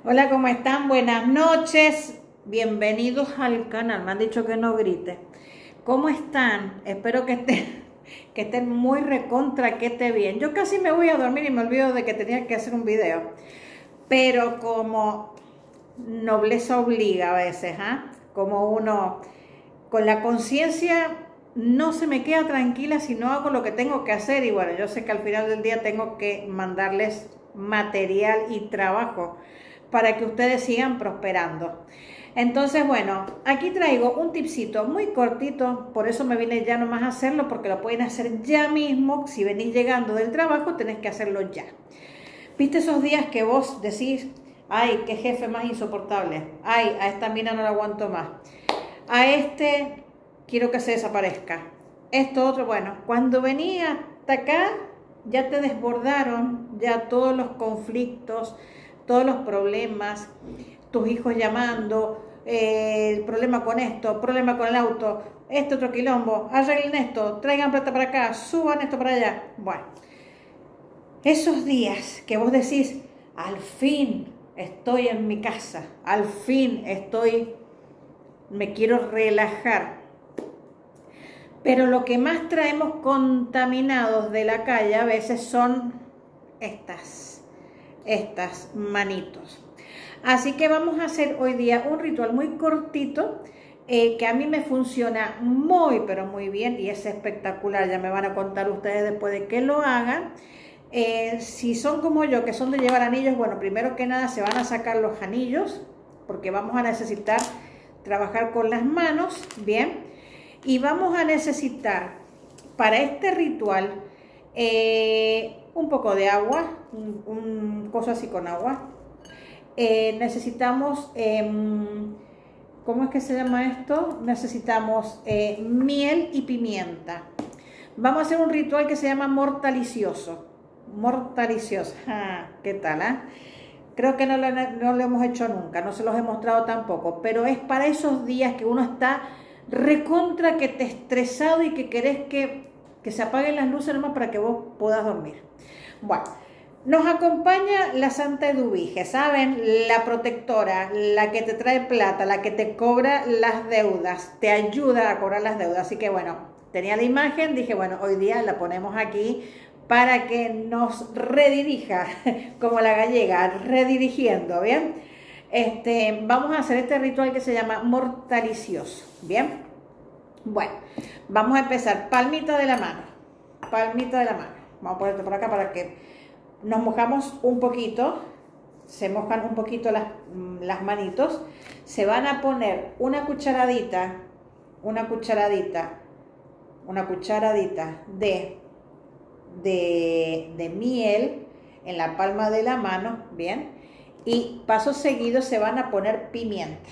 Hola, ¿cómo están? Buenas noches. Bienvenidos al canal. Me han dicho que no grite. ¿Cómo están? Espero que estén muy recontra, que esté bien. Yo casi me voy a dormir y me olvido de que tenía que hacer un video. Pero como nobleza obliga a veces, ¿ah? Como uno con la conciencia no se me queda tranquila si no hago lo que tengo que hacer. Y bueno, yo sé que al final del día tengo que mandarles material y trabajo para que ustedes sigan prosperando. Entonces, bueno, aquí traigo un tipcito muy cortito, por eso me vine ya nomás a hacerlo, porque lo pueden hacer ya mismo. Si venís llegando del trabajo, tenés que hacerlo ya. ¿Viste esos días que vos decís, ay, qué jefe más insoportable, ay, a esta mina no la aguanto más, a este quiero que se desaparezca, esto otro? Bueno, cuando venía hasta acá, ya te desbordaron, ya todos los conflictos, todos los problemas, tus hijos llamando, el problema con esto, problema con el auto, este otro quilombo, arreglen esto, traigan plata para acá, suban esto para allá. Bueno, esos días que vos decís, al fin estoy en mi casa, al fin me quiero relajar. Pero lo que más traemos contaminados de la calle a veces son estas manitos. Así que vamos a hacer hoy día un ritual muy cortito que a mí me funciona muy pero muy bien y es espectacular. Ya me van a contar ustedes después de que lo hagan. Si son como yo, que son de llevar anillos, bueno, primero que nada se van a sacar los anillos porque vamos a necesitar trabajar con las manos, bien, y vamos a necesitar para este ritual un poco de agua, un coso así con agua. Necesitamos, ¿cómo es que se llama esto? Necesitamos miel y pimienta. Vamos a hacer un ritual que se llama mortalicioso. Mortalicioso. ¿Qué tal? Creo que no lo hemos hecho nunca, no se los he mostrado tampoco, pero es para esos días que uno está recontra, que te estresado y que querés que se apaguen las luces nomás para que vos puedas dormir. Bueno, nos acompaña la Santa Eduvige, ¿saben? La protectora, la que te trae plata, la que te cobra las deudas, te ayuda a cobrar las deudas. Así que bueno, tenía la imagen, dije, bueno, hoy día la ponemos aquí para que nos redirija, como la gallega, redirigiendo, ¿bien? Vamos a hacer este ritual que se llama mortalicioso, ¿bien? Bueno, vamos a empezar, palmita de la mano, palmita de la mano. Vamos a ponerlo por acá para que nos mojamos un poquito, se mojan un poquito las manitos. Se van a poner una cucharadita de miel en la palma de la mano, bien, y paso seguido se van a poner pimienta,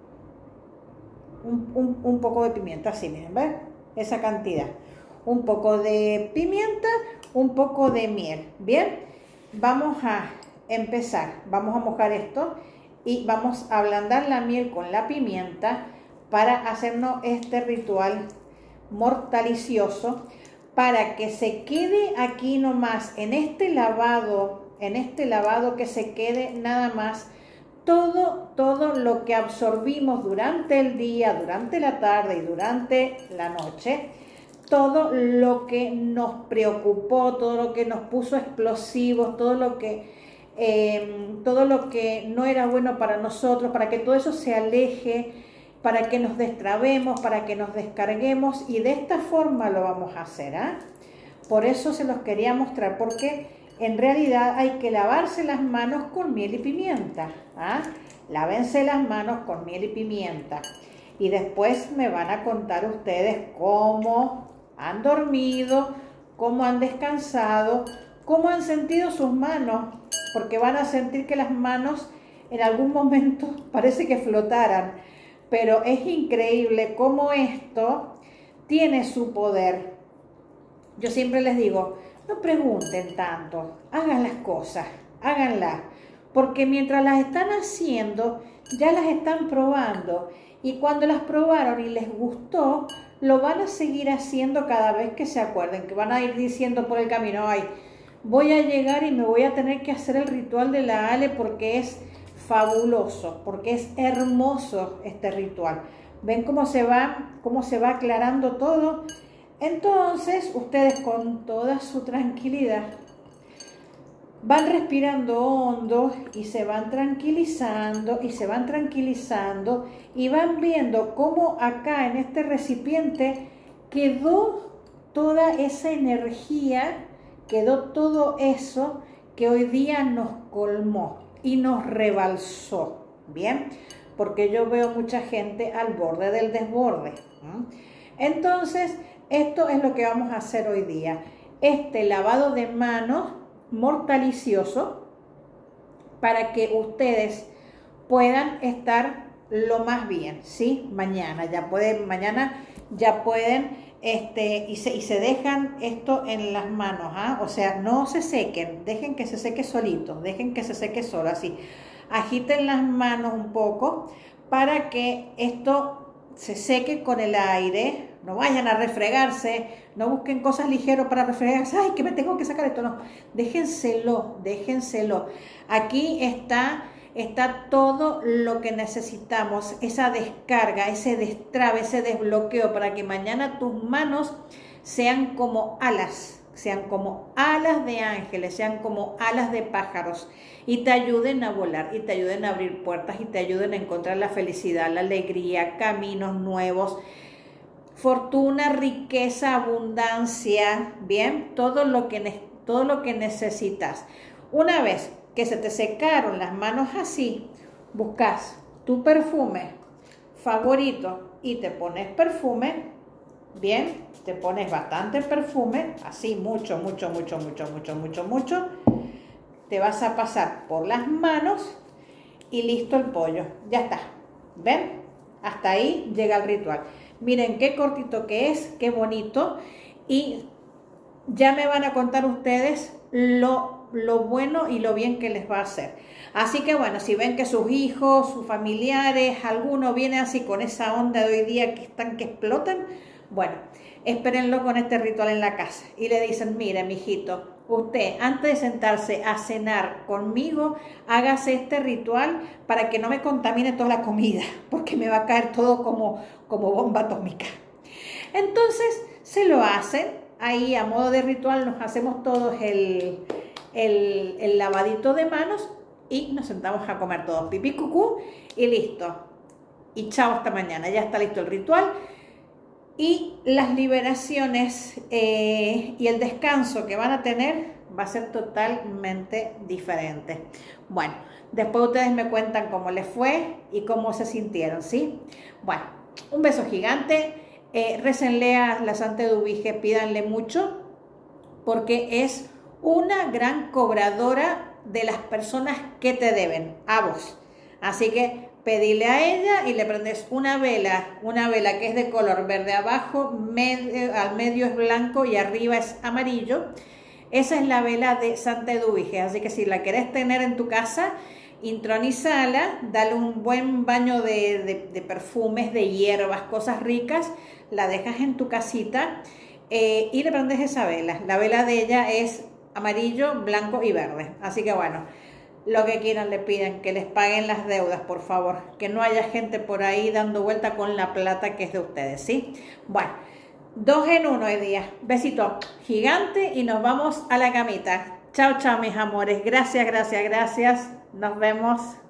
un poco de pimienta, así, miren, ¿ven? Esa cantidad, un poco de pimienta, un poco de miel, bien. Vamos a empezar, vamos a mojar esto y vamos a ablandar la miel con la pimienta para hacernos este ritual mortalicioso, para que se quede aquí nomás, en este lavado, que se quede nada más todo lo que absorbimos durante el día, durante la tarde y durante la noche, todo lo que nos preocupó, todo lo que nos puso explosivos, todo lo que no era bueno para nosotros, para que todo eso se aleje, para que nos destrabemos, para que nos descarguemos, y de esta forma lo vamos a hacer, Por eso se los quería mostrar, porque en realidad hay que lavarse las manos con miel y pimienta, Lávense las manos con miel y pimienta, y después me van a contar ustedes cómo han dormido, cómo han descansado, cómo han sentido sus manos, porque van a sentir que las manos en algún momento parece que flotaran, pero es increíble cómo esto tiene su poder. Yo siempre les digo, no pregunten tanto, hagan las cosas, háganlas, porque mientras las están haciendo, ya las están probando, y cuando las probaron y les gustó, lo van a seguir haciendo cada vez que se acuerden, que van a ir diciendo por el camino, ay, voy a llegar y me voy a tener que hacer el ritual de la Ale porque es fabuloso, porque es hermoso este ritual. ¿Ven cómo se va aclarando todo? Entonces, ustedes con toda su tranquilidad van respirando hondo y se van tranquilizando y se van tranquilizando y van viendo cómo acá en este recipiente quedó toda esa energía, quedó todo eso que hoy día nos colmó y nos rebalsó, ¿bien? Porque yo veo mucha gente al borde del desborde. Entonces, esto es lo que vamos a hacer hoy día. Este lavado de manos mortalicioso para que ustedes puedan estar lo más bien, ¿sí? Mañana ya pueden y se dejan esto en las manos, o sea, no se sequen, dejen que se seque solito, dejen que se seque solo, así. Agiten las manos un poco para que esto se seque con el aire. No vayan a refregarse, no busquen cosas ligeras para refregarse. Ay, que me tengo que sacar esto. No, déjenselo. Aquí está todo lo que necesitamos, esa descarga, ese destrabe, ese desbloqueo para que mañana tus manos sean como alas de ángeles, sean como alas de pájaros y te ayuden a volar y te ayuden a abrir puertas y te ayuden a encontrar la felicidad, la alegría, caminos nuevos, fortuna, riqueza, abundancia, bien, todo lo que necesitas. Una vez que se te secaron las manos así, buscas tu perfume favorito y te pones perfume, bien, te pones bastante perfume, así mucho, te vas a pasar por las manos y listo el pollo, ya está, ¿ven? Hasta ahí llega el ritual. Miren qué cortito que es, qué bonito, y ya me van a contar ustedes lo bueno y lo bien que les va a hacer. Así que bueno, si ven que sus hijos, sus familiares, alguno viene así con esa onda de hoy día que explotan, bueno, espérenlo con este ritual en la casa y le dicen, mire, mijito, usted antes de sentarse a cenar conmigo, hágase este ritual para que no me contamine toda la comida, porque me va a caer todo como bomba atómica. Entonces se lo hacen, ahí a modo de ritual nos hacemos todos el lavadito de manos y nos sentamos a comer todos pipí cucú y listo. Y chao, hasta mañana, ya está listo el ritual. Y las liberaciones y el descanso que van a tener va a ser totalmente diferente. Bueno, después ustedes me cuentan cómo les fue y cómo se sintieron, ¿sí? Bueno, un beso gigante. Récenle a la Santa Eduvige, pídanle mucho, porque es una gran cobradora de las personas que te deben, a vos. Así que pedile a ella y le prendes una vela que es de color verde abajo, al medio es blanco y arriba es amarillo. Esa es la vela de Santa Eduvige, así que si la querés tener en tu casa, intronízala, dale un buen baño de perfumes, de hierbas, cosas ricas, la dejas en tu casita y le prendes esa vela. La vela de ella es amarillo, blanco y verde, así que bueno, lo que quieran le piden, que les paguen las deudas, por favor, que no haya gente por ahí dando vuelta con la plata que es de ustedes, ¿sí? Bueno, 2 en 1 hoy día. Besito gigante y nos vamos a la camita. Chao, chao, mis amores. Gracias. Nos vemos.